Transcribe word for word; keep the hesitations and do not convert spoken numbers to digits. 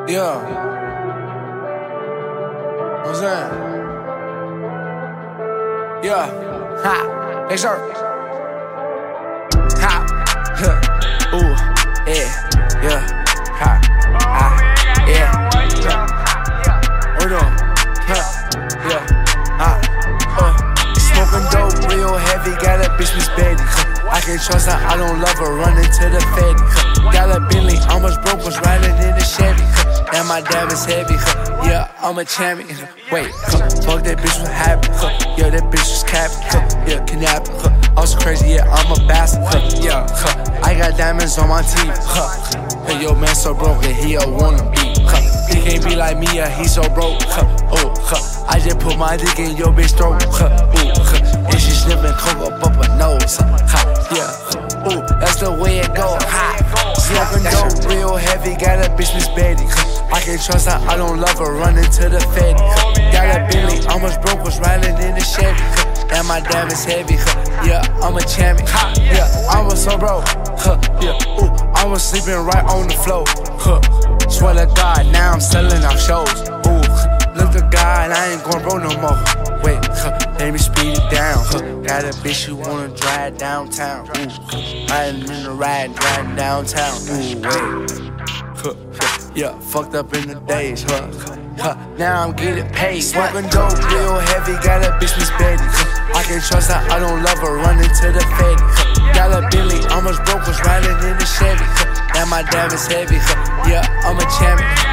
Yeah. What's that? Yeah. Ha. Dexter. Ha. Huh. Ooh. Yeah. Yeah. Ha. Ah. Yeah. Yeah. Hold on. Huh. Yeah. Ah. Uh. Smoking dope real heavy. Got a bitch Miss Betty. I can't trust her. I don't love her. Running to the Fetty. Got a Bentley. Almost broke. Was riding in the Chevy. And my dab is heavy, huh? Yeah, I'm a champion, huh? Wait, huh? Fuck that bitch was happy, huh? Yeah, that bitch was capping, huh? Yeah, kidnapping, huh? Also crazy, yeah, I'm a bastard, huh? Yeah, huh? I got diamonds on my teeth, huh? Hey, yo, man so broke, and he a wannabe, huh? He can't be like me, yeah, he so broke, huh? Oh, huh? I just put my dick in your bitch throat, huh? Ooh, huh? And she sniffing coke up up her nose, huh? Yeah, huh? Ooh, that's the way it go, ha! Smoking dope real heavy, got a bitch Miss Betty, huh? I can't trust her, I don't love her, running to the Fetty, huh? Got a Bentley, almost broke, was riding in the Chevy, huh? And my dab is heavy, huh? Yeah, I'm a champion, huh? Yeah, I was so broke, huh? Yeah, ooh, I was sleeping right on the floor, huh? Swear to God, now I'm selling out shows, ooh, look to God, I ain't going broke no more. Wait, huh? Let me speed it down, huh? Got a bitch who wanna drive downtown, ooh, huh? Riding in the ride, driving downtown, ooh, wait, huh? Yeah, fucked up in the days, huh? Huh, now I'm getting paid. Smoking dope real heavy, got a bitch Miss Betty, huh? I can't trust her, I don't love her, running to the Fetty, huh? Got a Bentley, almost broke, was riding in the Chevy, huh? And my dab is heavy, huh? Yeah, I'm a champion.